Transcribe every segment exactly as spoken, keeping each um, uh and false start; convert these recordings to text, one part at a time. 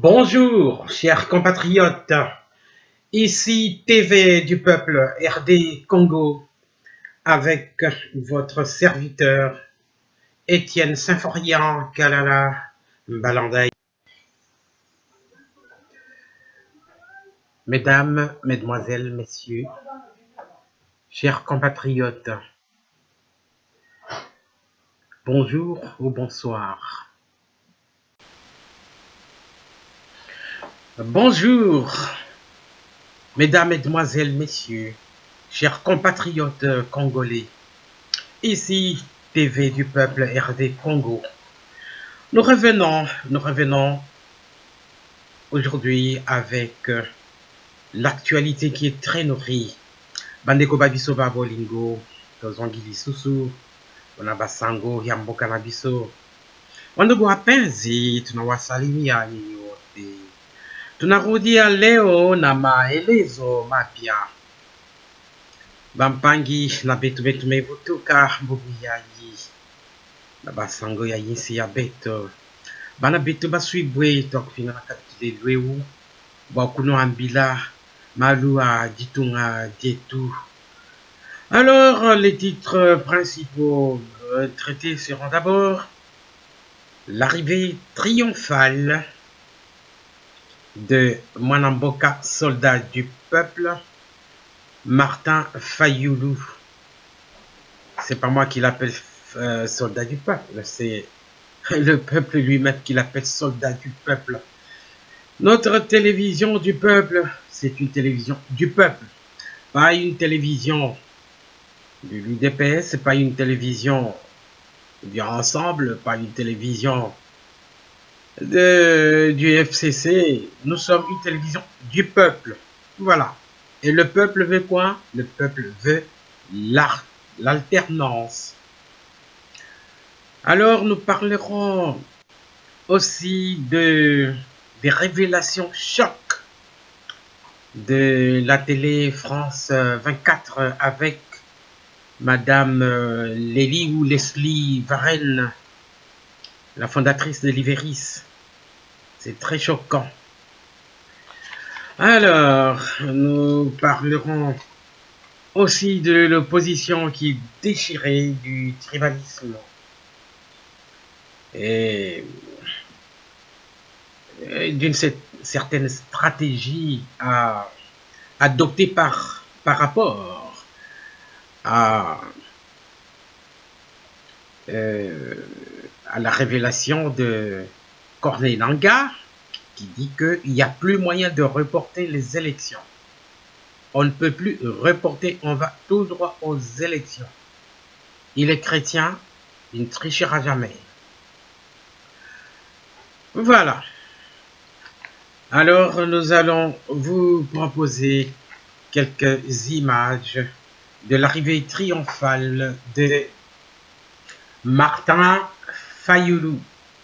Bonjour, chers compatriotes, ici T V du peuple R D Congo avec votre serviteur Étienne Symphorien Kalala Balandaï. Mesdames, Mesdemoiselles, Messieurs, chers compatriotes, bonjour ou bonsoir. Bonjour, mesdames, mesdemoiselles, messieurs, chers compatriotes congolais, ici T V du peuple R D Congo. Nous revenons, nous revenons aujourd'hui avec l'actualité qui est très nourrie. Bandeko babiso babolingo, tozongili susu, onabasango yamboka na biso. Wandugu wapenzi, tunawasalimia nyinyi wote. Tunarudia leo na maelezo mapya. Bampangi na betu betu mevutuka mbugu yayi. Na basango ya yinsi ya beto. Bana betu baswibwe tokufina na katile lwewu. Wakuno ambila malua ditunga dietu. Alors, les titres principaux euh, traités seront d'abord l'arrivée triomphale de Mwanamboka, soldat du peuple, Martin Fayulu. C'est pas moi qui l'appelle euh, soldat du peuple, c'est le peuple lui-même qui l'appelle soldat du peuple. Notre télévision du peuple, c'est une télévision du peuple, pas une télévision de l'U D P S, c'est pas une télévision du ensemble, pas une télévision de, du F C C. Nous sommes une télévision du peuple. Voilà. Et le peuple veut quoi? Le peuple veut l'alternance. Alors nous parlerons aussi de des révélations choc de la télé France vingt-quatre avec Madame Lélie ou Leslie Varenne, la fondatrice de l'Iveris. C'est très choquant. Alors, nous parlerons aussi de l'opposition qui est déchirée, du tribalisme. Et d'une certaine stratégie à adopter par, par rapport à, euh, à la révélation de Corneille Nangaa qui dit qu'il n'y a plus moyen de reporter les élections. On ne peut plus reporter, on va tout droit aux élections. Il est chrétien, il ne trichera jamais. Voilà. Alors nous allons vous proposer quelques images de l'arrivée triomphale de Martin Fayulu.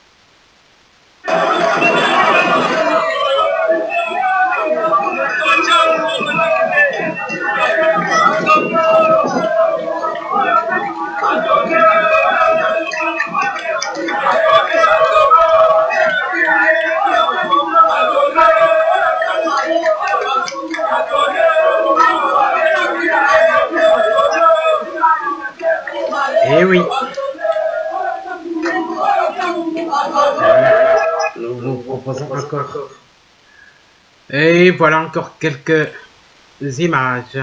Eh oui. Nous vous proposons encore. Et voilà encore quelques images.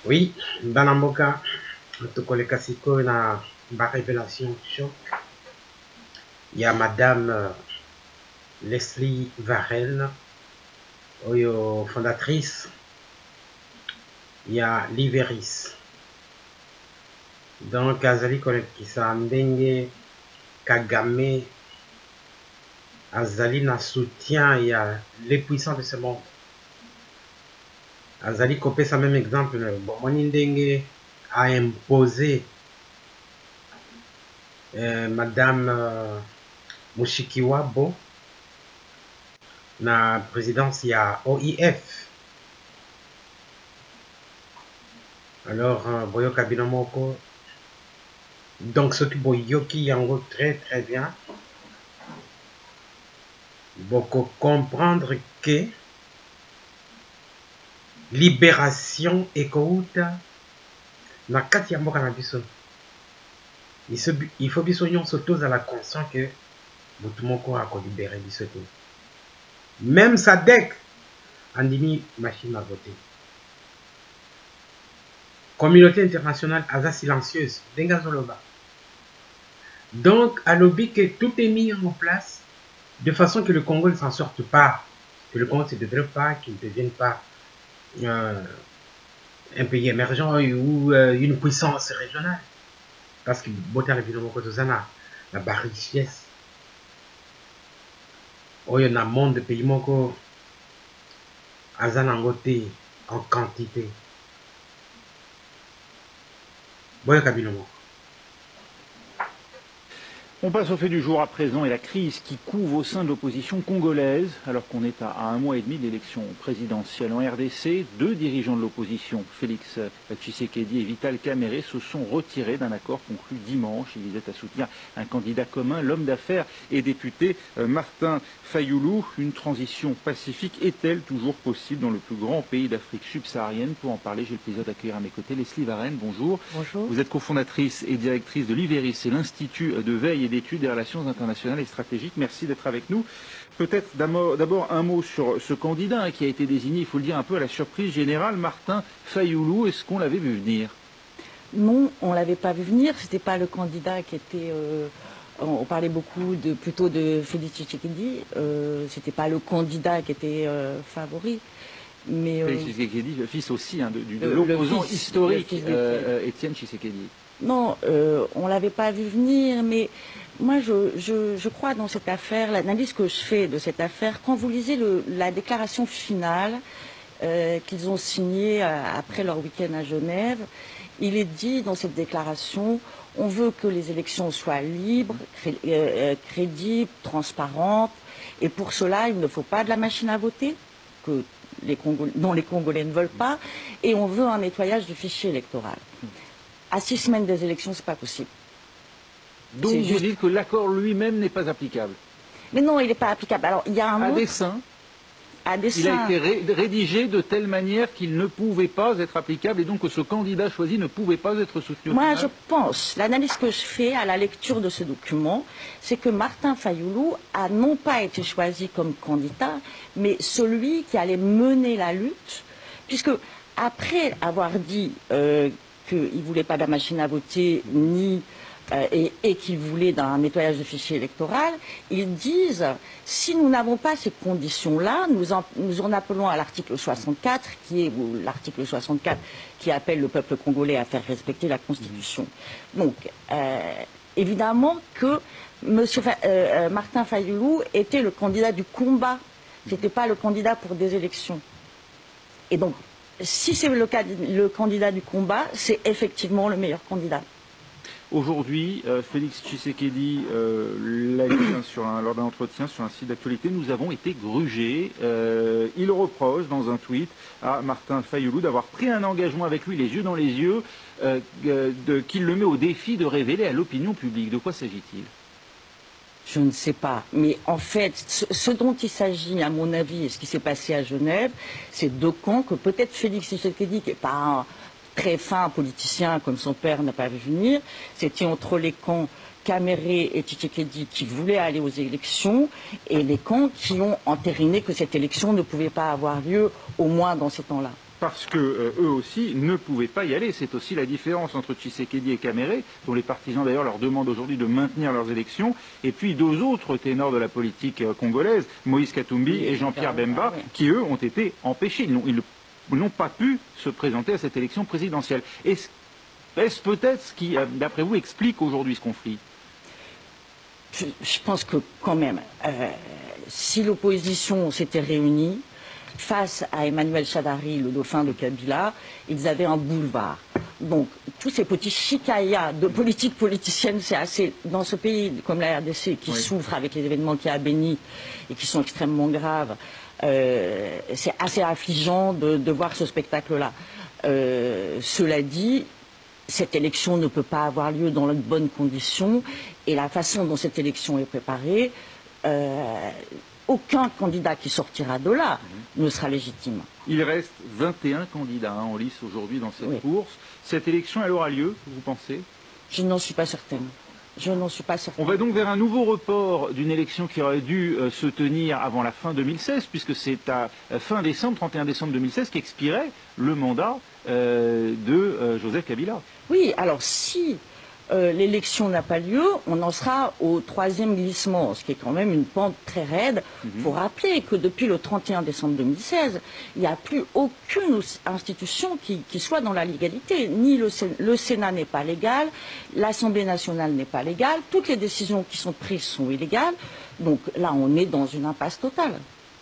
Oui, Banamboka, Tokole Kasiko na ba révélation choc. Il y a Madame euh, Leslie Varenne, oyo fondatrice. Il y a Liveris. Donc, Azali Kolekisa Ndenge Kagame Azali na soutien, il y a les puissants de ce monde. Azali Kopé, ça même exemple, bon, Ndenge a imposé euh, Madame euh, Mushikiwabo na présidence, il y a O I F. Alors, euh, Boyo Kabinomoko. Donc, ce qui Boyoki Yango très très bien. Beaucoup comprendre que libération ekouta na kati ya mboka na biso. Il faut biso nyonso tozala conscient que mutu moko akolibere biso te. Même Sadek andimi machine à voter. Communauté internationale aza silencieuse. Denga zoloba. Donc, à lobby que tout est mis en place de façon que le Congo ne s'en sorte pas, que le Congo ne se développe pas, qu'il ne devienne pas euh, un pays émergent ou euh, une puissance régionale. Parce que Botan évidemment Kotozana, la richesse, oh, il y a un monde de pays moko, azanangote en quantité. Boya Kabinomo. On passe au fait du jour à présent et la crise qui couve au sein de l'opposition congolaise. Alors qu'on est à, à un mois et demi de l'élection présidentielle en R D C, deux dirigeants de l'opposition, Félix Tshisekedi et Vital Kamerhe, se sont retirés d'un accord conclu dimanche. Ils visaient à soutenir un candidat commun, l'homme d'affaires et député Martin Fayulu. Une transition pacifique est-elle toujours possible dans le plus grand pays d'Afrique subsaharienne? Pour en parler, j'ai le plaisir d'accueillir à mes côtés Leslie Varenne. Bonjour. Bonjour. Vous êtes cofondatrice et directrice de l'Iveris, c'est l'Institut de veille et d'études des relations internationales et stratégiques. Merci d'être avec nous. Peut-être d'abord un mot sur ce candidat hein, qui a été désigné, il faut le dire, un peu à la surprise générale, Martin Fayulu. Est-ce qu'on l'avait vu venir? Non, on ne l'avait pas vu venir. Ce n'était pas le candidat qui était... Euh, on parlait beaucoup de, plutôt de Félix Tshisekedi. Euh, Ce n'était pas le candidat qui était euh, favori. Mais, euh, Félix Tshisekedi, le fils aussi hein, de, de l'opposant historique, euh, Étienne Tshisekedi. Non, euh, on ne l'avait pas vu venir, mais moi je, je, je crois dans cette affaire, l'analyse que je fais de cette affaire, quand vous lisez le, la déclaration finale euh, qu'ils ont signée euh, après leur week-end à Genève, il est dit dans cette déclaration, on veut que les élections soient libres, cré, euh, crédibles, transparentes, et pour cela il ne faut pas de la machine à voter, que les Congolais, dont les Congolais ne veulent pas, et on veut un nettoyage du fichier électoral. À six semaines des élections, c'est pas possible. Donc vous juste... dites que l'accord lui-même n'est pas applicable? Mais non, il n'est pas applicable. Alors il y a un à autre... dessein. À dessein. Il a été ré rédigé de telle manière qu'il ne pouvait pas être applicable et donc que ce candidat choisi ne pouvait pas être soutenu. Moi, je pense, l'analyse que je fais à la lecture de ce document, c'est que Martin Fayulu a non pas été choisi comme candidat, mais celui qui allait mener la lutte, puisque après avoir dit euh, qu'il ne voulait pas de la machine à voter, ni euh, et, et qu'il voulait un nettoyage de fichier électoral, ils disent, si nous n'avons pas ces conditions-là, nous, en, nous en appelons à l'article soixante-quatre, qui est l'article soixante-quatre qui appelle le peuple congolais à faire respecter la Constitution. Donc, euh, évidemment que M. Fa euh, Martin Fayulu était le candidat du combat, ce n'était pas le candidat pour des élections. Et donc, si c'est le, le candidat du combat, c'est effectivement le meilleur candidat. Aujourd'hui, euh, Félix Tshisekedi euh, l'a dit hein, sur un, lors d'un entretien sur un site d'actualité, nous avons été grugés. Euh, il reproche dans un tweet à Martin Fayulu d'avoir pris un engagement avec lui, les yeux dans les yeux, euh, euh, qu'il le met au défi de révéler à l'opinion publique. De quoi s'agit-il? Je ne sais pas. Mais en fait, ce, ce dont il s'agit, à mon avis, et ce qui s'est passé à Genève, c'est deux camps que peut-être Félix Tshisekedi, qui n'est pas un très fin politicien comme son père n'a pas vu venir, c'était entre les camps Kamerhe et Tshisekedi qui voulaient aller aux élections et les camps qui ont entériné que cette élection ne pouvait pas avoir lieu, au moins dans ces temps-là. parce que euh, eux aussi ne pouvaient pas y aller. C'est aussi la différence entre Tshisekedi et Kamere, dont les partisans d'ailleurs leur demandent aujourd'hui de maintenir leurs élections, et puis deux autres ténors de la politique euh, congolaise, Moïse Katumbi oui, et Jean-Pierre Bemba, oui. qui eux ont été empêchés. Ils n'ont pas pu se présenter à cette élection présidentielle. Est-ce est-ce peut-être ce qui, d'après vous, explique aujourd'hui ce conflit? je, je pense que quand même, euh, si l'opposition s'était réunie, face à Emmanuel Shadari, le dauphin de Kabila, ils avaient un boulevard. Donc, tous ces petits chicayas de politique politicienne, c'est assez, dans ce pays comme la R D C, qui oui. souffre avec les événements qu'il y a à Béni et qui sont extrêmement graves, euh, c'est assez affligeant de, de voir ce spectacle-là. Euh, cela dit, cette élection ne peut pas avoir lieu dans de bonnes conditions, et la façon dont cette élection est préparée, euh, aucun candidat qui sortira de là mmh. ne sera légitime. Il reste vingt et un candidats hein, en lice aujourd'hui dans cette oui. course. Cette élection, elle aura lieu, vous pensez? Je n'en suis pas certaine. Je n'en suis pas certaine. On va donc vers un nouveau report d'une élection qui aurait dû euh, se tenir avant la fin deux mille seize, puisque c'est à euh, fin décembre, trente et un décembre deux mille seize, qu'expirait le mandat euh, de euh, Joseph Kabila. Oui, alors si euh, l'élection n'a pas lieu, on en sera au troisième glissement, ce qui est quand même une pente très raide. Il mm-hmm. faut rappeler que depuis le trente et un décembre deux mille seize, il n'y a plus aucune institution qui, qui soit dans la légalité. Ni le, le Sénat n'est pas légal, l'Assemblée nationale n'est pas légale, toutes les décisions qui sont prises sont illégales. Donc là, on est dans une impasse totale.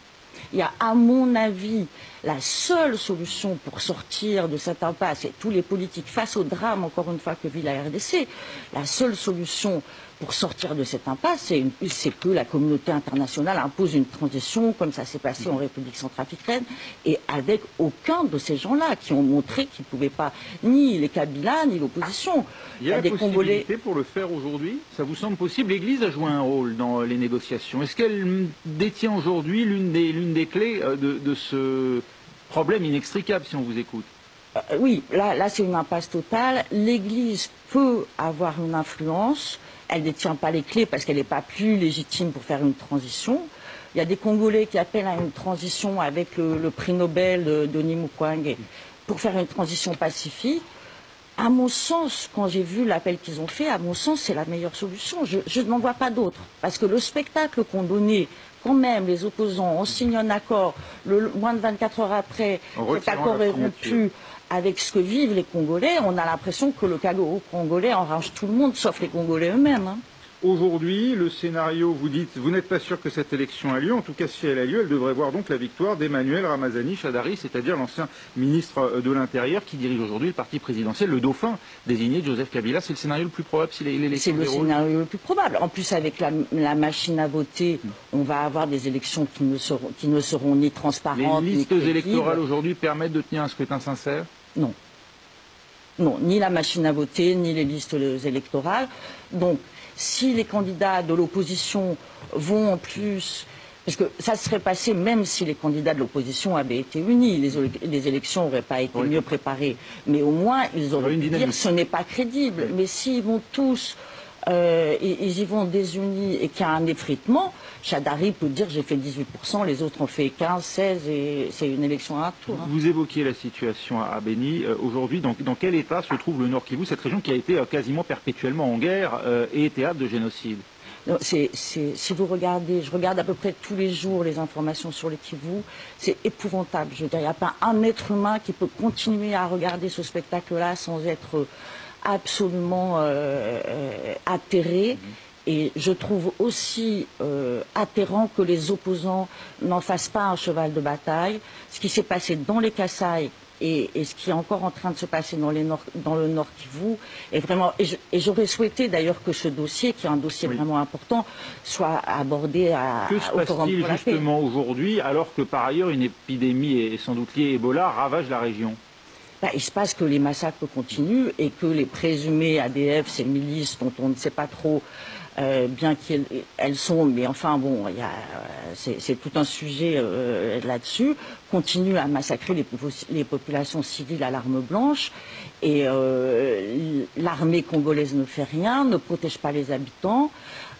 Il y a, à mon avis, la seule solution pour sortir de cette impasse, et tous les politiques face au drame, encore une fois, que vit la R D C, la seule solution pour sortir de cette impasse, c'est que la communauté internationale impose une transition, comme ça s'est passé en République centrafricaine, et avec aucun de ces gens-là qui ont montré qu'ils ne pouvaient pas, ni les Kabila, ni l'opposition. Il y a, Il y a des possibilité Congolais... pour le faire aujourd'hui? Ça vous semble possible? L'Église a joué un rôle dans les négociations. Est-ce qu'elle détient aujourd'hui l'une des, l'une des clés de, de ce problème inextricable, si on vous écoute? euh, Oui, là, là c'est une impasse totale. L'Église peut avoir une influence. Elle ne détient pas les clés parce qu'elle n'est pas plus légitime pour faire une transition. Il y a des Congolais qui appellent à une transition avec le, le prix Nobel de Denis Mukwege pour faire une transition pacifique. À mon sens, quand j'ai vu l'appel qu'ils ont fait, à mon sens, c'est la meilleure solution. Je, je n'en vois pas d'autre. Parce que le spectacle qu'ont donné quand même les opposants, on signe un accord, le, moins de vingt-quatre heures après, cet accord est rompu avec ce que vivent les Congolais, on a l'impression que le chaos congolais enrage tout le monde, sauf les Congolais eux-mêmes. Hein. Aujourd'hui, le scénario, vous dites, vous n'êtes pas sûr que cette élection a lieu. En tout cas, si elle a lieu, elle devrait voir donc la victoire d'Emmanuel Ramazani Shadari, c'est-à-dire l'ancien ministre de l'Intérieur qui dirige aujourd'hui le parti présidentiel, le dauphin désigné de Joseph Kabila. C'est le scénario le plus probable si l'élection déroule. C'est le scénario le plus probable. En plus, avec la, la machine à voter, mmh. on va avoir des élections qui ne seront, qui ne seront ni transparentes, Les listes ni électorales aujourd'hui permettent de tenir un scrutin sincère? Non. Non, ni la machine à voter, ni les listes électorales. Donc, si les candidats de l'opposition vont en plus... Parce que ça serait passé même si les candidats de l'opposition avaient été unis. Les, les élections n'auraient pas été oui. mieux préparées. Mais au moins, ils auraient pu dire que ce n'est pas crédible. Oui. Mais s'ils vont tous... Euh, ils y vont désunis et qu'il y a un effritement, Shadari peut dire j'ai fait dix-huit pour cent, les autres ont fait quinze, seize et c'est une élection à un tour. Hein. Vous évoquiez la situation à Béni. Euh, Aujourd'hui, dans, dans quel état se trouve le Nord Kivu, cette région qui a été euh, quasiment perpétuellement en guerre euh, et théâtre de génocide? Non, c'est, c'est, si vous regardez, je regarde à peu près tous les jours les informations sur le Kivu, c'est épouvantable. Je veux dire, il n'y a pas un être humain qui peut continuer à regarder ce spectacle-là sans être absolument euh, euh, atterré. Mmh. Et je trouve aussi euh, atterrant que les opposants n'en fassent pas un cheval de bataille. Ce qui s'est passé dans les Kasaï et, et ce qui est encore en train de se passer dans, les nord, dans le Nord Kivu est vraiment... Et, je, et j'aurais souhaité d'ailleurs que ce dossier, qui est un dossier oui. vraiment important, soit abordé à, que se au Forum pour la paix. Que se passe-t-il justement aujourd'hui, alors que par ailleurs une épidémie, et sans doute liée Ebola, ravage la région? Bah, il se passe que les massacres continuent et que les présumés A D F, ces milices dont on ne sait pas trop euh, bien qui elles, elles sont, mais enfin bon, il y a, c'est, c'est tout un sujet euh, là-dessus, continuent à massacrer les, les populations civiles à l'arme blanche et euh, l'armée congolaise ne fait rien, ne protège pas les habitants.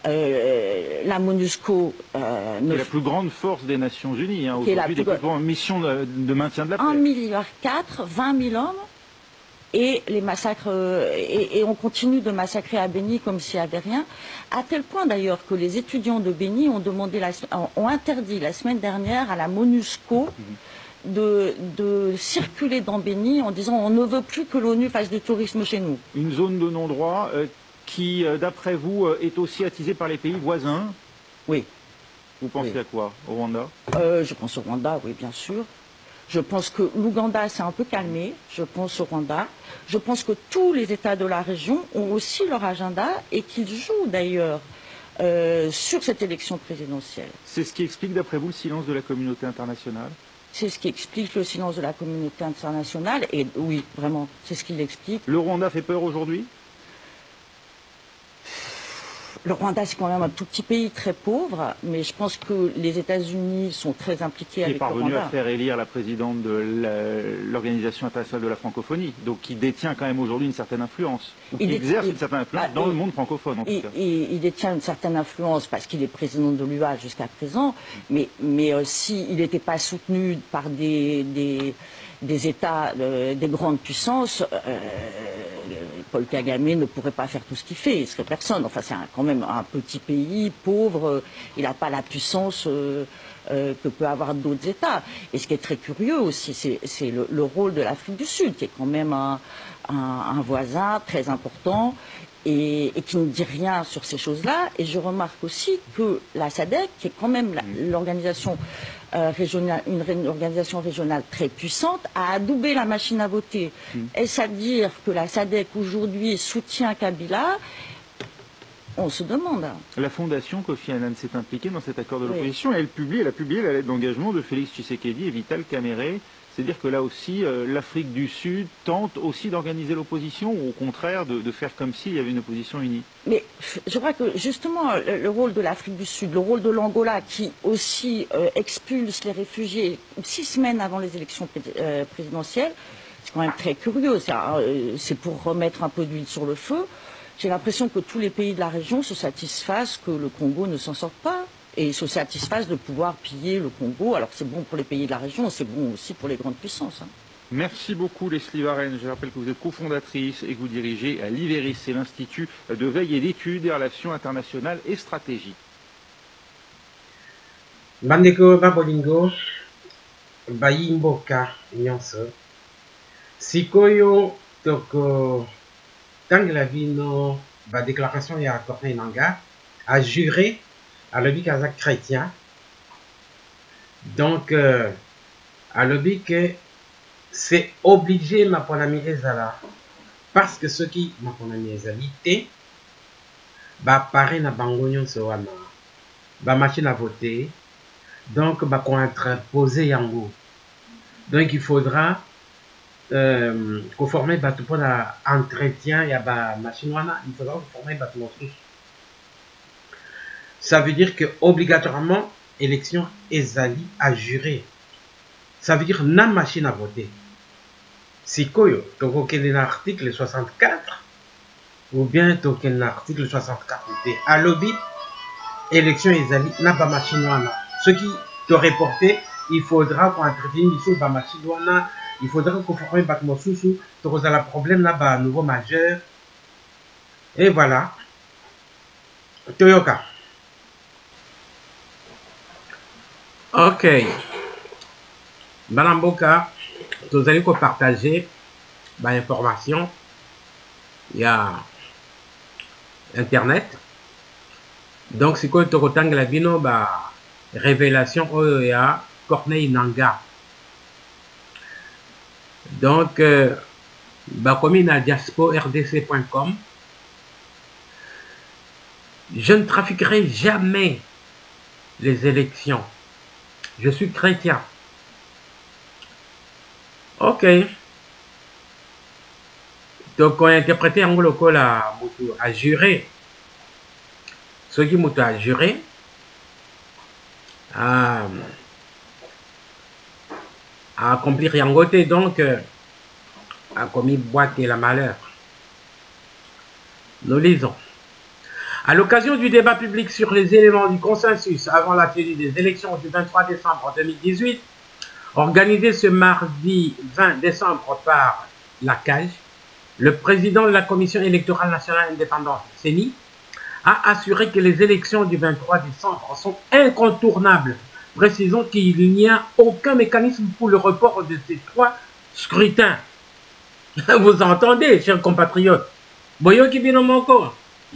euh, la MONUSCO euh, ne... la plus grande force des Nations Unies, hein, aujourd'hui, des plus grandes missions de, de maintien de la paix. un milliard quatre, vingt mille hommes, et les massacres, et, et on continue de massacrer à Beni comme s'il n'y avait rien, à tel point d'ailleurs que les étudiants de Beni ont demandé, la, ont interdit la semaine dernière à la MONUSCO mmh. de, de circuler dans Beni en disant on ne veut plus que l'ONU fasse du tourisme chez nous. Une zone de non-droit euh, qui, euh, d'après vous, euh, est aussi attisée par les pays voisins. Oui. Vous pensez oui. à quoi? Au Rwanda? euh, Je pense au Rwanda, oui, bien sûr. Je pense que l'Ouganda s'est un peu calmé, je pense au Rwanda. Je pense que tous les États de la région ont aussi leur agenda et qu'ils jouent d'ailleurs euh, sur cette élection présidentielle. C'est ce qui explique d'après vous le silence de la communauté internationale? C'est ce qui explique le silence de la communauté internationale et oui, vraiment, c'est ce qui l'explique. Le Rwanda fait peur aujourd'hui? Le Rwanda, c'est quand même un tout petit pays très pauvre, mais je pense que les États-Unis sont très impliqués avec le Rwanda. Qui est parvenu à faire élire la présidente de l'Organisation internationale de la francophonie, donc qui détient quand même aujourd'hui une certaine influence, ou qui exerce une certaine influence bah, dans il, le monde francophone en il, tout cas. Il, il détient une certaine influence parce qu'il est président de l'U A jusqu'à présent, mais, mais euh, s'il n'était pas soutenu par des... des des États, euh, des grandes puissances, euh, Paul Kagame ne pourrait pas faire tout ce qu'il fait, il serait personne. Enfin, c'est quand même un petit pays, pauvre, il n'a pas la puissance euh, euh, que peut avoir d'autres États. Et ce qui est très curieux aussi, c'est le, le rôle de l'Afrique du Sud, qui est quand même un, un, un voisin très important, et, et qui ne dit rien sur ces choses-là. Et je remarque aussi que la SADC, qui est quand même l'organisation euh, régionale, une organisation régionale très puissante, a adoubé la machine à voter. Mmh. Est-ce à dire que la SADC aujourd'hui soutient Kabila? On se demande. La fondation Kofi Annan s'est impliquée dans cet accord de l'opposition oui. et elle, publie, elle a publié la lettre d'engagement de Félix Tshisekedi et Vital Kamerhe. C'est-à-dire que là aussi, euh, l'Afrique du Sud tente aussi d'organiser l'opposition ou au contraire de, de faire comme s'il y avait une opposition unie? Mais je crois que justement le, le rôle de l'Afrique du Sud, le rôle de l'Angola qui aussi euh, expulse les réfugiés six semaines avant les élections pré euh, présidentielles, c'est quand même très curieux. C'est euh, pour remettre un peu d'huile sur le feu. J'ai l'impression que tous les pays de la région se satisfassent que le Congo ne s'en sorte pas. Et ils se satisfassent de pouvoir piller le Congo. Alors c'est bon pour les pays de la région, c'est bon aussi pour les grandes puissances. Hein. Merci beaucoup Leslie Varenne. Je rappelle que vous êtes cofondatrice et que vous dirigez à l'I V E R I, c'est l'Institut de veille et d'études des relations internationales et stratégiques. Bandeko Babolingo, Bayimboka Nyonso, Sikoyo Toko Tanglavino, ba déclaration ya Corneille Nangaa a juré à lobby kazakh chrétien. Donc, euh, à lobby que c'est obligé, ma pour ami Ezala. Parce que ceux qui, ma pour ami Ezalité, bah, pareil, na bangonyon se wana. Bah, machine à voter. Donc, bah, qu'on interposer yango. Donc, il faudra, euh, conformer, bah, tout pour l'entretien, ya bah, machine wana, il faudra conformer, bah, tout mon truc. Ça veut dire que obligatoirement, élection Ezali a juré. Ça veut dire na machine à voter. Si koyo, token l'article soixante-quatre, ou bien token l'article soixante-quatre, à lobby, élection Ezali na ba machine wana. Ce qui t'aurait porté, il faudra qu'on entretienne ici ba machine wana, il faudra qu'on forme ba mosusu, t'auras la problème là ba nouveau majeur. Et voilà. Toyoka. Ok. Balamboka, vous allez partager l'information. Il y a Internet. Donc, c'est quoi le la bino, bah, révélation, il y a Corneille Nangaa. Donc, euh, bah, comme il y a diaspo r d c point com, je ne trafiquerai jamais les élections. Je suis chrétien. Ok. Donc, on a interprété en gros la à jurer. Ce qui m'a a juré à, à accomplir Yangote, donc euh, a commis boîte et la malheur. Nous lisons. À l'occasion du débat public sur les éléments du consensus avant la tenue des élections du vingt-trois décembre deux mille dix-huit, organisé ce mardi vingt décembre par la C A G, le président de la Commission électorale nationale indépendante, C E N I, a assuré que les élections du vingt-trois décembre sont incontournables, précisant qu'il n'y a aucun mécanisme pour le report de ces trois scrutins. Vous entendez, chers compatriotes? Boyo qui vient encore.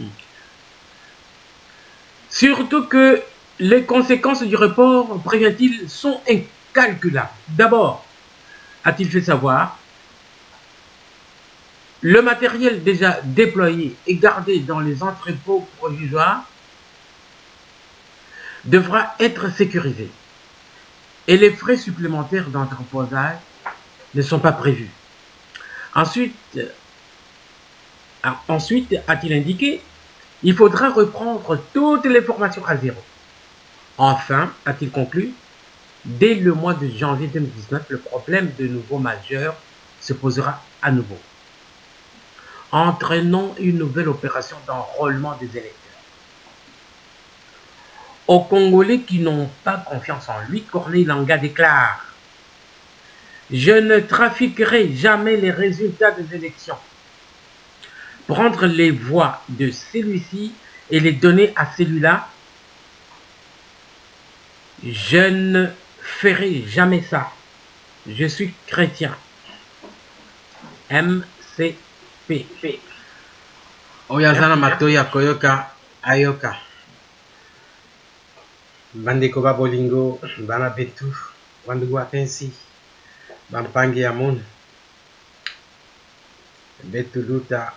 Surtout que les conséquences du report, prévient-il, sont incalculables. D'abord, a-t-il fait savoir, le matériel déjà déployé et gardé dans les entrepôts provisoires devra être sécurisé et les frais supplémentaires d'entreposage ne sont pas prévus. Ensuite, ensuite a-t-il indiqué, il faudra reprendre toutes les formations à zéro. Enfin, a-t-il conclu, dès le mois de janvier deux mille dix-neuf, le problème de nouveau majeur se posera à nouveau, entraînant une nouvelle opération d'enrôlement des électeurs. Aux Congolais qui n'ont pas confiance en lui, Corneille Nangaa déclare « Je ne trafiquerai jamais les résultats des élections. Prendre les voix de celui-ci et les donner à celui-là, je ne ferai jamais ça. Je suis chrétien. » M C P. Oyazana Matoya Koyoka Ayoka. Bandeko ba bolingo, bana betu, wandugu apensi, bampangi ya mun, betu luta,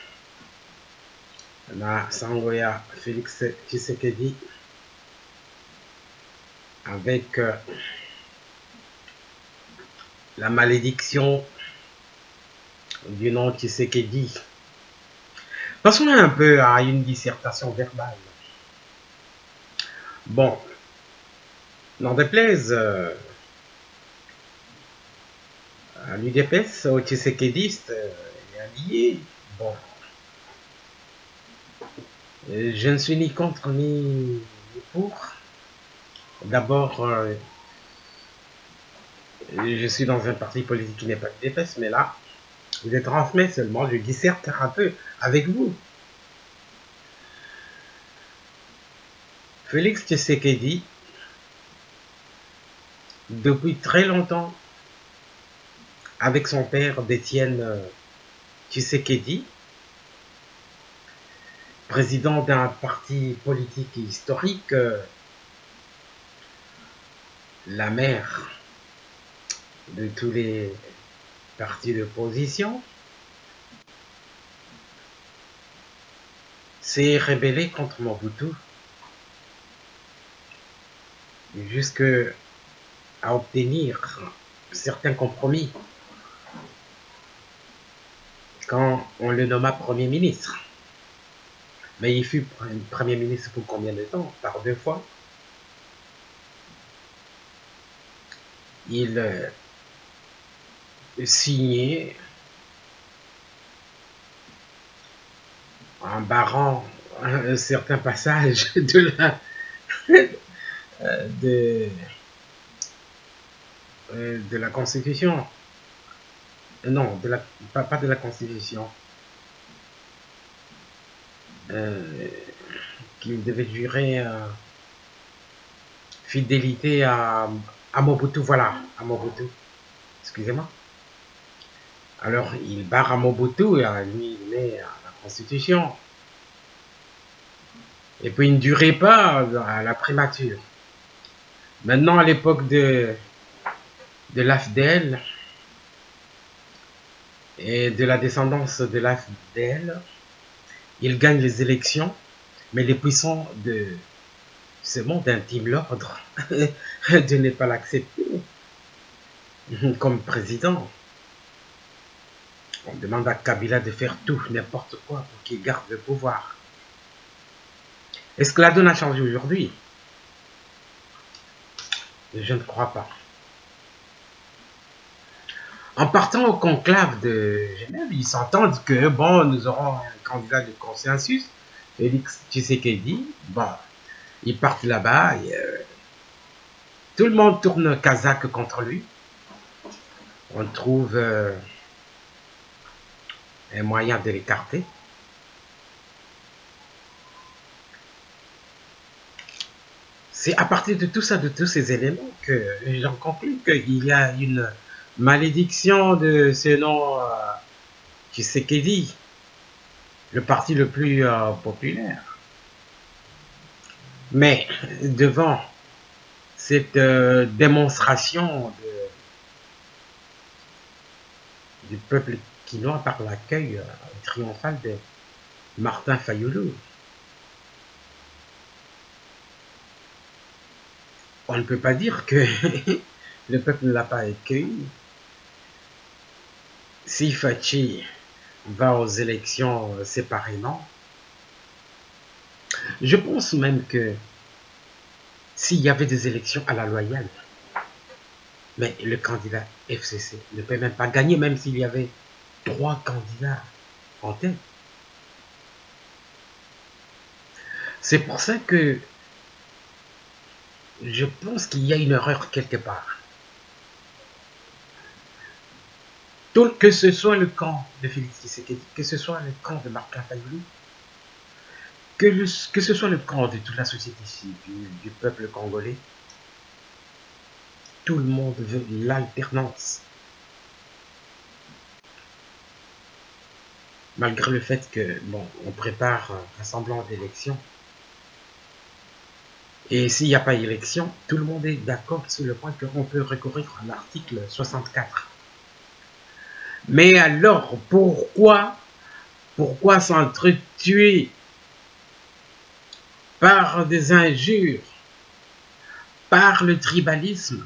na sango ya Félix Tshisekedi, avec euh, la malédiction du nom Tshisekedi. Passons un peu à une dissertation verbale. Bon, n'en déplaise euh, à l'U D P S, aux Tshisekedistes euh, et alliés, bon, euh, je ne suis ni contre ni, ni pour. D'abord, euh, je suis dans un parti politique qui n'est pas l'U D P S, mais là, je transmets seulement, je disserte un peu avec vous. Félix Tshisekedi, depuis très longtemps, avec son père d'Étienne Tshisekedi, président d'un parti politique historique, la mère de tous les partis d'opposition, s'est rébellé contre Mobutu jusqu'à obtenir certains compromis quand on le nomma Premier ministre. Mais il fut Premier ministre pour combien de temps? Par deux fois. Il euh, signait en barrant un certain passage de la de, de la Constitution. Non, de la, pas, pas de la Constitution. Euh, qu'il devait jurer euh, fidélité à, à Mobutu, voilà, à Mobutu. Excusez-moi. Alors, il barre à Mobutu et à lui, il met à la Constitution. Et puis, il ne durait pas à la primature. Maintenant, à l'époque de, de l'A F D L et de la descendance de l'A F D L, il gagne les élections, mais les puissants de ce monde intiment l'ordre de ne pas l'accepter comme président. On demande à Kabila de faire tout, n'importe quoi, pour qu'il garde le pouvoir. Est-ce que la donne a changé aujourd'hui? Je ne crois pas. En partant au conclave de Genève, ils s'entendent que, bon, nous aurons un candidat de consensus, Félix Tshisekedi, bon, ils partent là-bas, et euh, tout le monde tourne kazakh contre lui. On trouve euh, un moyen de l'écarter. C'est à partir de tout ça, de tous ces éléments, que j'en conclus qu'il y a une malédiction de ce nom euh, Tshisekedi, le parti le plus euh, populaire. Mais devant cette euh, démonstration de, du peuple quinois par l'accueil euh, triomphal de Martin Fayulu, on ne peut pas dire que le peuple ne l'a pas accueilli. Si Fachi va aux élections séparément, je pense même que s'il y avait des élections à la loyale, mais le candidat F C C ne peut même pas gagner, même s'il y avait trois candidats en tête. C'est pour ça que je pense qu'il y a une erreur quelque part. Tout, que ce soit le camp de Félix Tshisekedi, que ce soit le camp de Martin Fayulu, que, le, que ce soit le camp de toute la société civile, du, du peuple congolais, tout le monde veut l'alternance. Malgré le fait que, bon, on prépare un semblant d'élection, et s'il n'y a pas élection, tout le monde est d'accord sur le point qu'on peut recourir à l'article soixante-quatre. Mais alors, pourquoi, pourquoi s'entretuer par des injures, par le tribalisme?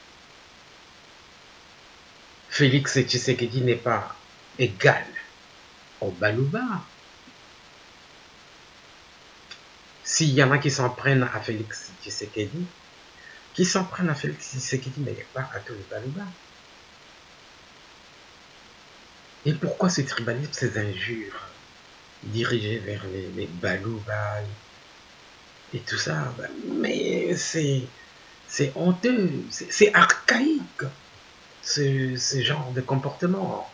Félix Tshisekedi n'est pas égal au Balouba. S'il y en a qui s'en prennent à Félix Tshisekedi, qui s'en prennent à Félix Tshisekedi, mais pas à tous les Balouba. Et pourquoi ce tribalisme, ces injures dirigées vers les, les Balouba et tout ça? Mais c'est c'est honteux, c'est archaïque, ce, ce genre de comportement.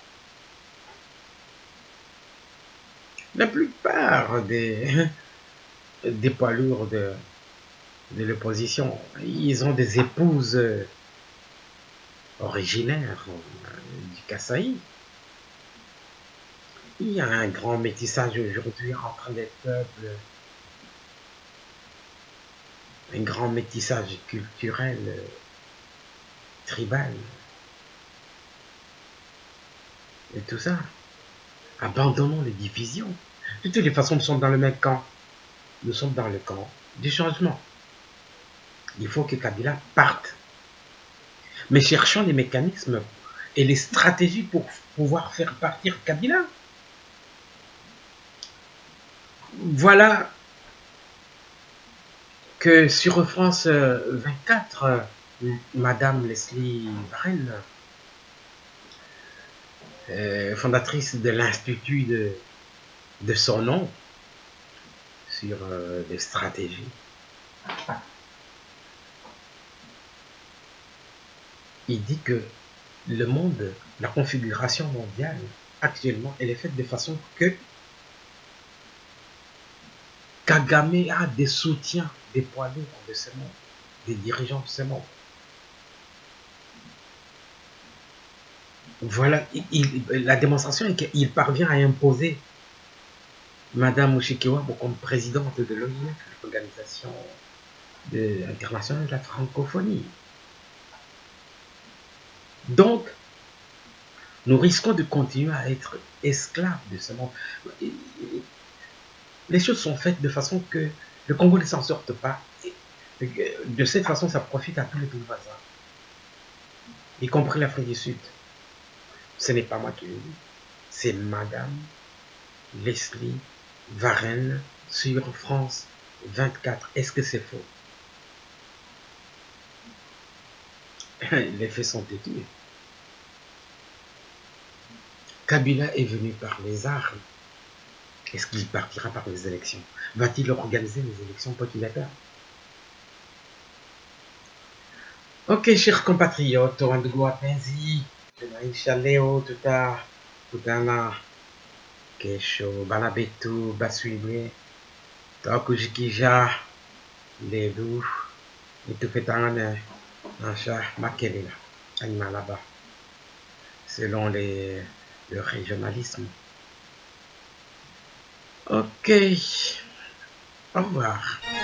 La plupart des, des poids lourds de, de l'opposition, ils ont des épouses originaires du Kasaï. Il y a un grand métissage aujourd'hui entre les peuples, un grand métissage culturel, tribal, et tout ça. Abandonnons les divisions. De toutes les façons, nous sommes dans le même camp. Nous sommes dans le camp du changement. Il faut que Kabila parte. Mais cherchons les mécanismes et les stratégies pour pouvoir faire partir Kabila. Voilà que sur France vingt-quatre, Madame Leslie Varenne, euh, fondatrice de l'Institut de, de son nom, sur euh, des stratégies, il dit que le monde, la configuration mondiale, actuellement, elle est faite de façon que Kagame a des soutiens, des poids lourds de ce monde, des dirigeants de ce monde. Voilà, il, la démonstration est qu'il parvient à imposer Madame Mushikiwabo comme présidente de l'O I M, l'Organisation internationale de la francophonie. Donc, nous risquons de continuer à être esclaves de ce monde. Les choses sont faites de façon que le Congo ne s'en sorte pas. De cette façon, ça profite à tous les pays voisins, y compris l'Afrique du Sud. Ce n'est pas moi qui le dis, c'est Madame Leslie Varenne sur France vingt-quatre. Est-ce que c'est faux? Les faits sont têtus. Kabila est venu par les armes. Est-ce qu'il partira par les élections? Va-t-il organiser les élections pour qu'il ait peur? Ok, chers compatriotes, on de gloire pensi, je n'ai chaleo tout à tout à la que chaud balabetu basuibre, tant que j'ikija les loups et tout fait un un chat maquelé animal là-bas, selon les le régionalisme. Ok, au revoir.